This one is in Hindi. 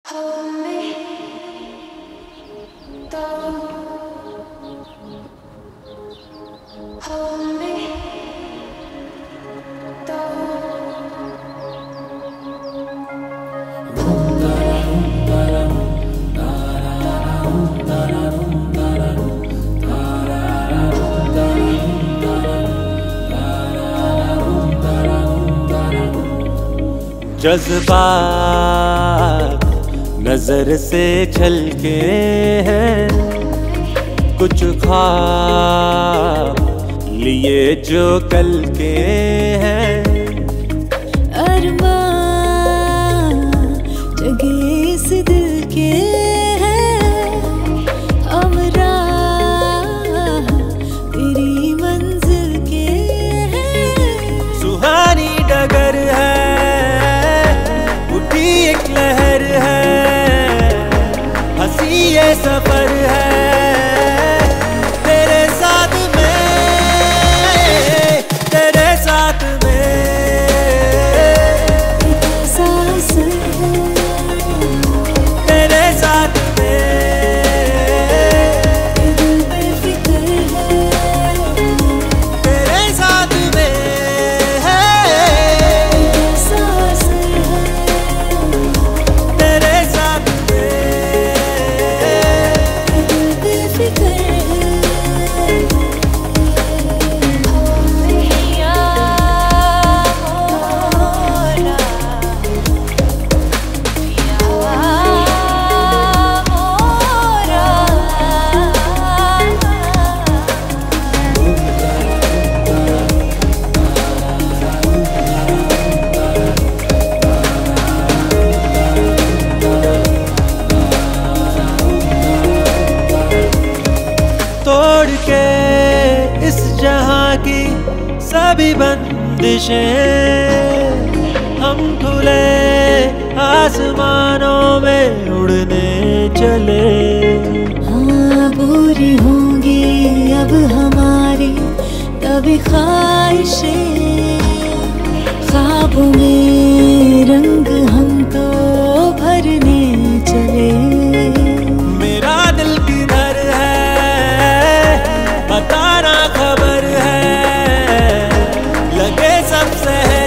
Hold me, don't hold me, जज्बात नजर से छलके हैं, कुछ ख्वाब लिए जो कल के हैं। अरमान जगे इस दिल के हैं, हमरा तेरी मंजिल के हैं। सुहानी डगर है, उठी एक लहर है, हंसी ये सफर है तेरे साथ में, तेरे साथ में। एहसास है तेरे साथ में, दिल बेफिक्र है, तेरे साथ में है। एहसास है तेरे साथ में, दिल बेफिक्र है। तोड़ के इस जहां की सभी बंदिशें, हम खुले आसमानों में उड़ने चले। हाँ, पूरी होंगी अब हमारी तभी ख्वाहिशें, ख्वाबों में रंग हम तो भरने चले। मेरा दिल किधर है बताना खबर है, लगे सब सहर